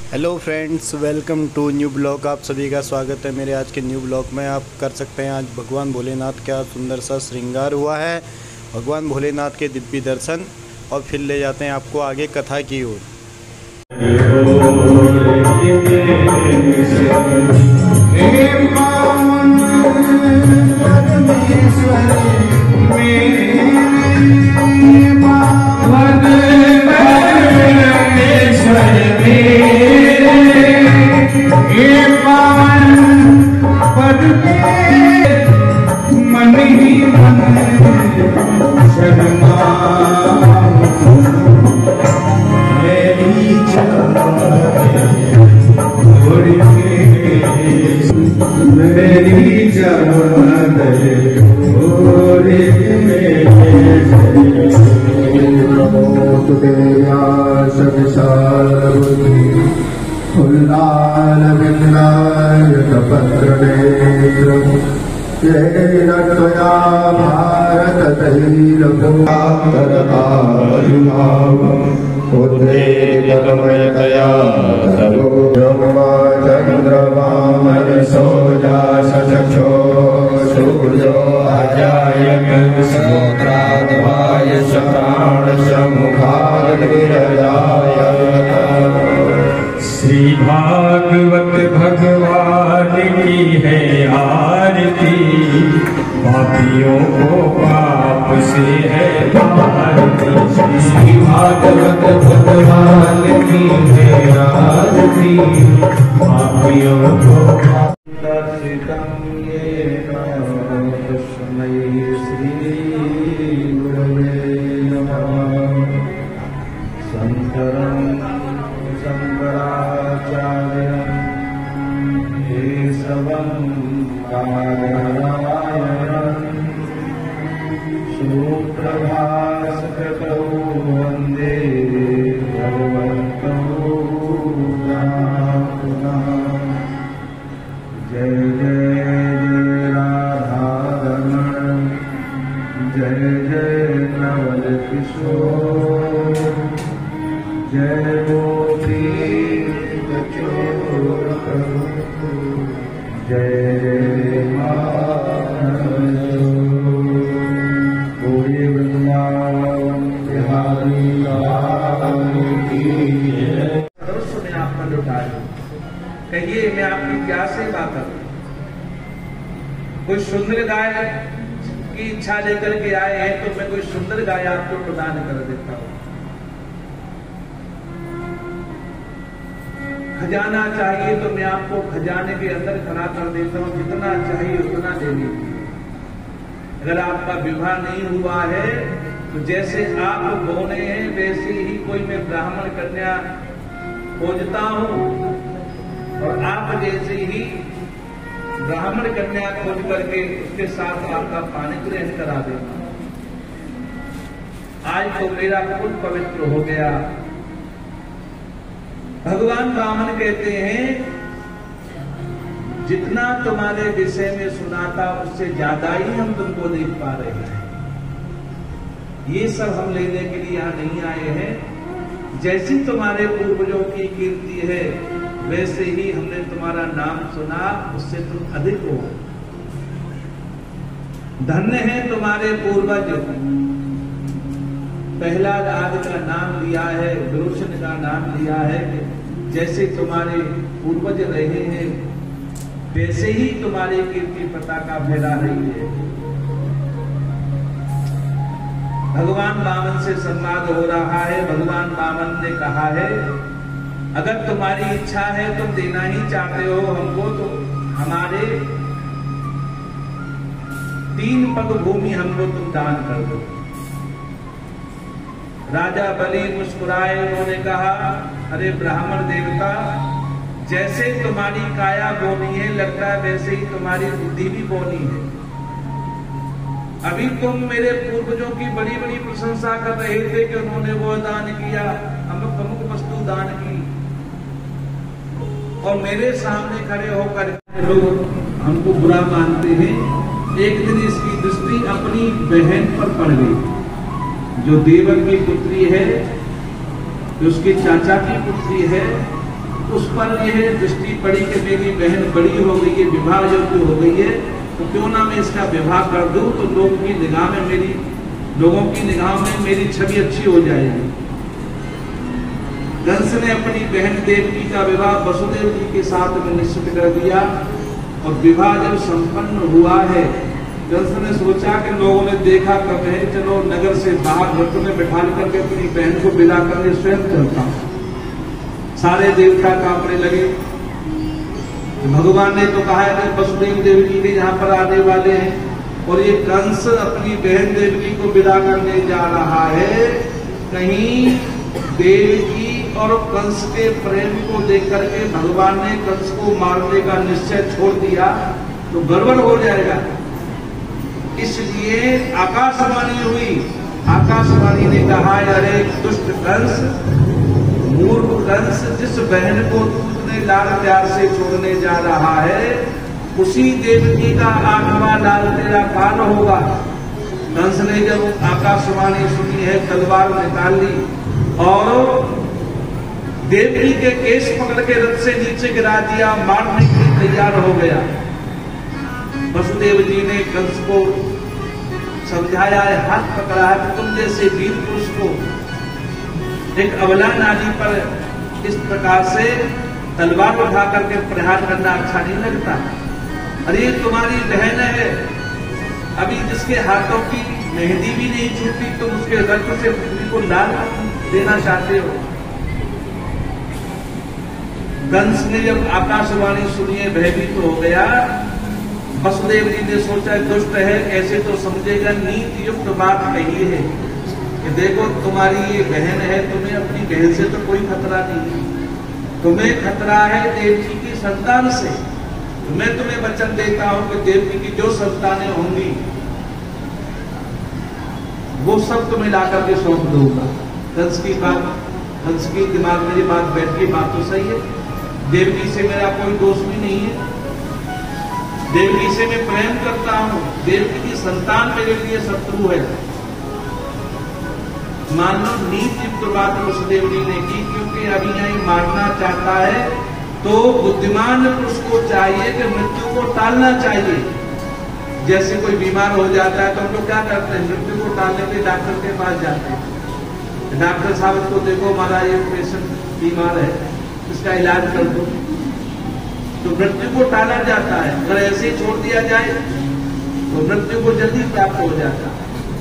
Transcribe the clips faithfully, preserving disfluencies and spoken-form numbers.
Hello friends, welcome to new blog. आप सभी का स्वागत है मेरे आज के न्यू ब्लॉग में। आप कर सकते हैं आज भगवान भोलेनाथ का सुंदर सा श्रृंगार हुआ है, भगवान भोलेनाथ के दिव्य दर्शन, और फिर ले जाते हैं आपको आगे कथा की ओर। मन ही मन शर्मा मेरी मेरी जमानत फुल्लाल विघ्नायक पत्रनेत्र तेन त्वया भारत तैलभूतमयतया सर्वो ब्रह्मा चन्द्रमा मनसो जासचक्षो सूर्यो अजायत श्रोत्राद्वाय प्राणश मुखाद्विरजाय। श्री भागवत भगवान की है आरती, पापियों को पाप से है भारती। श्री भागवत भगवान की है आरती, पापियों को दर्शितं येन तस्मै श्री गुरवे नमः। शंकरं शंकराचार्यं केशवं नारायणं सूत्रभास्कृतौ वन्दे भगवन्तौ पुनः। जय जय राधारमण, जय जय नवल किशोर, जय गोपी कचोर, जय जय पूरी वृंदावन बिहारी दृश्य में आप मन लुटा लो। कहिए मैं आपकी क्या सेवा करूं। कोई सुंदर गाय की इच्छा लेकर के आए हैं तो मैं कोई सुंदर गाय आपको प्रदान कर देता हूं। खजाना चाहिए तो मैं आपको खजाने के अंदर खड़ा कर देता हूं, जितना चाहिए उतना दे लीजिए। अगर आपका विवाह नहीं हुआ है तो जैसे आप बोने हैं वैसे ही कोई मैं ब्राह्मण कन्या खोजता हूं, और आप जैसे ही ब्राह्मण कन्या खोज करके उसके साथ आपका पानी ग्रहण करा देता हूं। आज तो मेरा कुल पवित्र हो गया। भगवान वामन कहते हैं जितना तुम्हारे विषय में सुना था उससे ज्यादा ही हम तुमको देख पा रहे हैं। ये सब हम लेने के लिए यहां नहीं आए हैं। जैसी तुम्हारे पूर्वजों की कीर्ति है वैसे ही हमने तुम्हारा नाम सुना, उससे तुम अधिक हो। धन्य है तुम्हारे पूर्वज, प्रहलाद आदि का नाम लिया है, विरोचन का नाम लिया है। जैसे तुम्हारे पूर्वज रहे हैं वैसे ही तुम्हारी कीर्ति पताका फैला रही है। भगवान वामन से संवाद हो रहा है। भगवान वामन ने कहा है अगर तुम्हारी इच्छा है, तुम देना ही चाहते हो हमको, तो हमारे तीन पग भूमि हमको तुम दान कर दो। राजा बलि मुस्कुराए, उन्होंने कहा अरे ब्राह्मण देवता, जैसे तुम्हारी काया बोनी है लगता है वैसे ही तुम्हारी बुद्धि भी बोनी है। अभी तुम मेरे पूर्वजों की बड़ी बड़ी प्रशंसा कर रहे थे कि उन्होंने वो दान किया, अमुक अमुक वस्तु दान की, और मेरे सामने खड़े होकर लोग हमको बुरा मानते हैं। एक दिन इसकी दृष्टि अपनी बहन पर पड़ गई, जो देवक की पुत्री है, जो उसके चाचा की पुत्री है, उस पर यह दृष्टि पड़ी कि मेरी बहन बड़ी हो गई है, विवाह योग्य हो गई है, तो क्यों ना मैं इसका विवाह कर दूं, तो लोग की निगाह में मेरी लोगों की निगाह में मेरी छवि अच्छी हो जाएगी। कंस ने अपनी बहन देवकी का विवाह वसुदेव जी के साथ में निश्चित कर दिया और विवाह जब संपन्न हुआ है, कंस ने सोचा कि लोगों ने देखा कब है, चलो नगर से बाहर रथ में बिठा करके अपनी बहन को विदा करके स्वयं चलता हूं। सारे देवता कांपने लगे। भगवान ने तो कहा है कि वसुदेव देवकी के यहाँ पर आने वाले हैं और ये कंस अपनी बहन देवकी को विदा करने जा रहा है। कहीं देवकी और कंस के प्रेम को देख करके भगवान ने कंस को मारने का निश्चय छोड़ दिया तो गड़बड़ हो जाएगा। इसलिए आकाशवाणी हुई। आकाशवाणी ने कहा, अरे दुष्ट कंस, मूर्ख कंस, जिस बहन को तूने लाल प्यार से छोड़ने जा रहा है उसी देवकी का आठवां लाल तेरा काल होगा। कंस ने जब आकाशवाणी सुनी है, तलवार निकाल ली और देवकी के केस पकड़ के रथ से नीचे गिरा दिया, मारने के लिए तैयार हो गया। वसुदेव जी ने कंस को समझाया है, हाथ पकड़ा है कि तुम जैसे वीर पुरुष को एक अबला नारी पर इस प्रकार से तलवार उठा करके प्रहार करना अच्छा नहीं लगता। अरे ये तुम्हारी बहन है, अभी जिसके हाथों की मेहंदी भी नहीं छूटी, तुम उसके रक्त से पृथ्वी को लाल देना चाहते हो। कंस ने जब आकाशवाणी सुनिए भयभीत तो हो गया। वसुदेव जी ने सोचा दुष्ट है, ऐसे तो समझेगा, नीति युक्त बात कही है कि देखो तुम्हारी ये बहन है, तुम्हें अपनी बहन से तो कोई खतरा नहीं, तुम्हें खतरा है देवकी की संतान से। तो मैं तुम्हें वचन देता हूं कि देवकी की जो संतानें होंगी वो सब तुम्हें ला करके सौंप दूंगा। कंस की बात, कंस के दिमाग में ये बात बैठ गई, बात तो सही है, देवकी से मेरा कोई दोष भी नहीं है, देवकी से मैं प्रेम करता हूं, देवकी की संतान मेरे लिए शत्रु है। मान लो नीति युक्त बात वसुदेव जी ने की, क्योंकि अनुयायी मारना चाहता है तो बुद्धिमान पुरुष को चाहिए कि मृत्यु को टालना चाहिए। जैसे कोई बीमार हो जाता है तो हम लोग क्या करते हैं, मृत्यु को टालने के लिए डॉक्टर के पास जाते हैं। डॉक्टर साहब को देखो हमारा ये पेशेंट बीमार है, इसका इलाज कर दो, तो मृत्यु को टाला जाता है। अगर ऐसे छोड़ दिया जाए तो मृत्यु को जल्दी प्राप्त हो जाता है।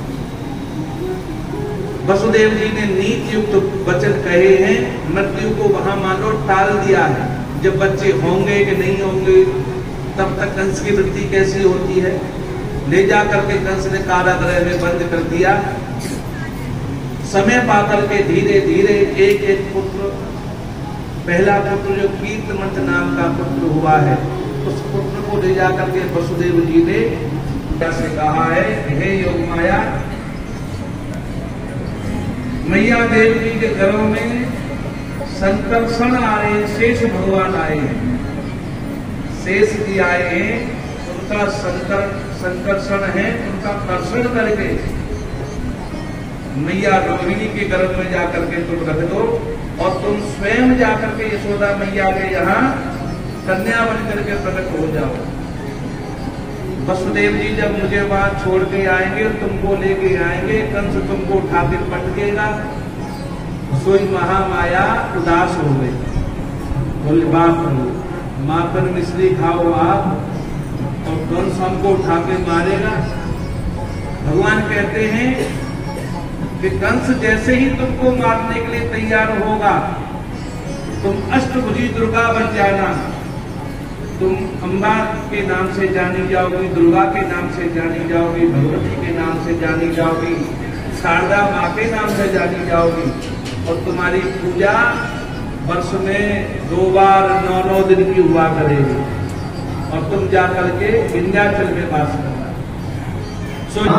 वसुदेव जी ने नीति युक्त वचन कहे हैं, मृत्यु को वहां मानो टाल दिया है। जब बच्चे होंगे कि नहीं होंगे तब तक कंस की मृत्यु कैसी होती है, ले जाकर के कंस ने कारागृह में बंद कर दिया। समय पाकर के धीरे धीरे एक एक पुत्र, पहला पुत्र जो कीर्तमंत नाम का पुत्र हुआ है, उस पुत्र को ले जाकर के वसुदेव जी ने से कहा है, हे योग माया, मैया देवी के घरों में संकर्षण आए, शेष भगवान आए हैं, शेष जी आए हैं, उनका संकर संकर्षण है, उनका कर्षण करके मैया रोहिणी के गर्भ में जाकर के तुम रख दो और तुम स्वयं जाकर के यशोदा मैया के यहाँ कन्या बन करके प्रकट हो जाओ। वसुदेव जी जब मुझे वहां छोड़ के आएंगे, तुमको लेके आएंगे, कंस तुमको उठा के पटकेगा। सोई महामाया उदास हो गई, बोले बाप रे, माखन मिश्री खाओ आप और कंस हमको उठा के मारेगा। भगवान कहते हैं कि कंस जैसे ही तुमको मारने के लिए तैयार होगा, तुम अष्टभुजी दुर्गा बन जाना, तुम अम्बा के नाम से जानी जाओगी, दुर्गा के नाम से जानी जाओगी, भगवती के नाम से जानी जाओगी, शारदा माँ के नाम से जानी जाओगी और तुम्हारी पूजा वर्ष में दो बार नौ नौ दिन की हुआ करेगी और तुम जाकर के विंध्याचल में वास करना। सो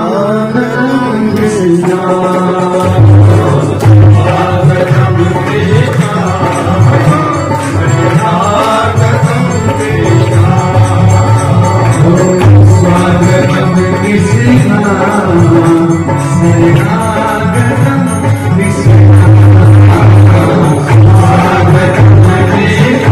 Krishna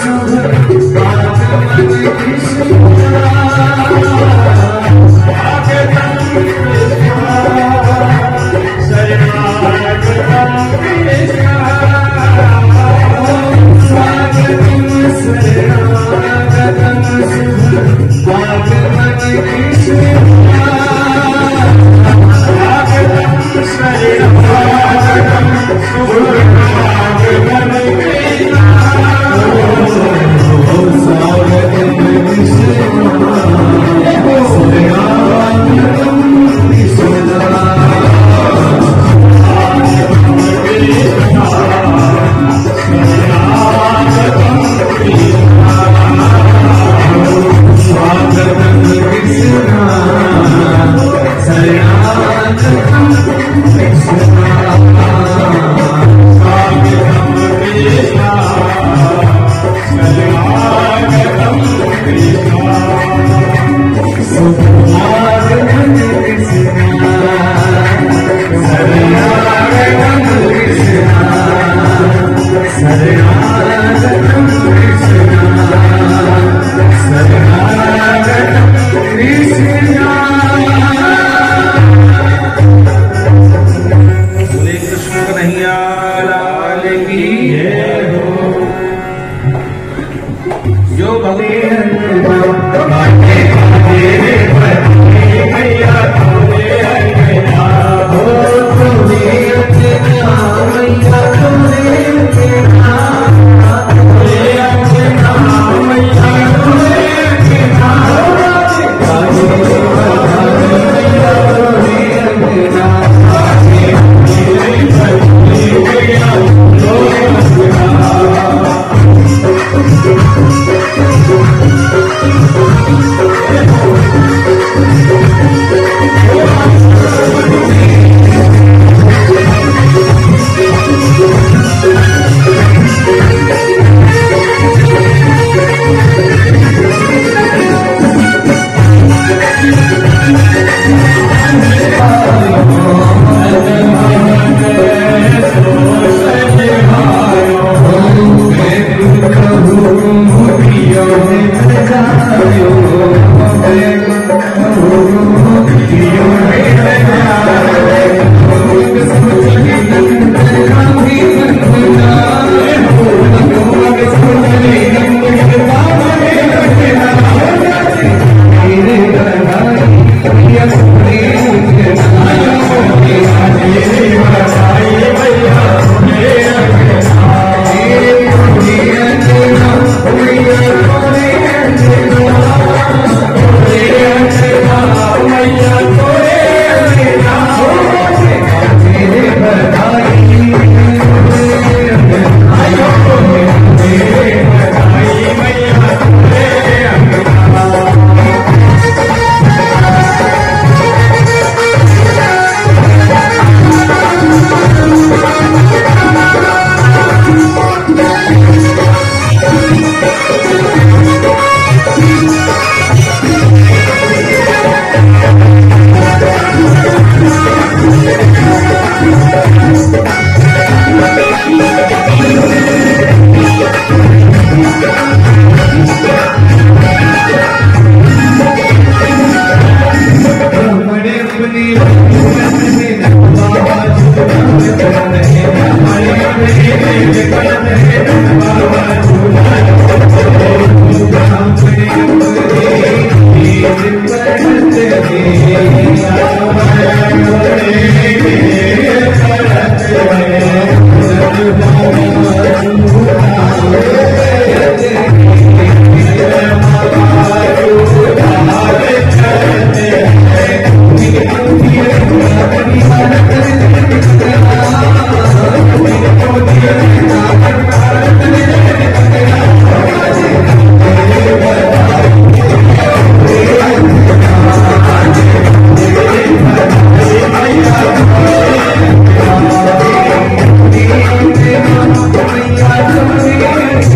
Thank you.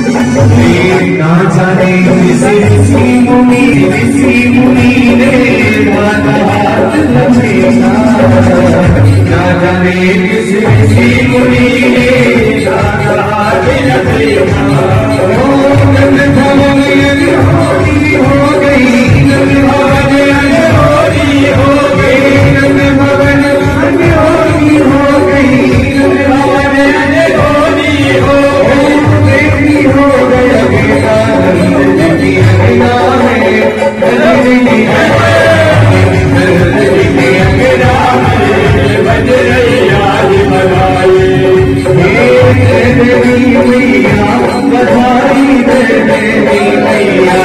ना जाने किसी ऋषि मुनि ऋषि मुनि ने दाता हाथ लपेटा, ना जाने किसी ऋषि मुनि ने दाता हाथ लपेटा। ओ नंद भवन अनहोनी हो गई, नंद भवन अनहोनी हो गई, नंद भवन अनहोनी हो गई, नंद भवन अनहोनी हो गई, हो गया बेटा नंद जी अंगना है, नंद जी नंद जी अंगना है, बज रही आज बधाई, हे देवी मैया बधाई दे देवी मैया,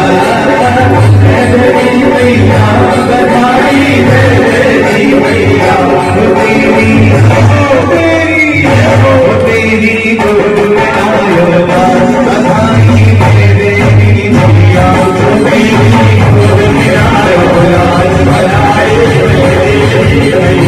देवी मैया बधाई दे देवी मैया, तेरी तेरी तेरी गुरु आयो बधाई दे देवी मैया, तेरी गुरु आयो बधाई दे देवी मैया।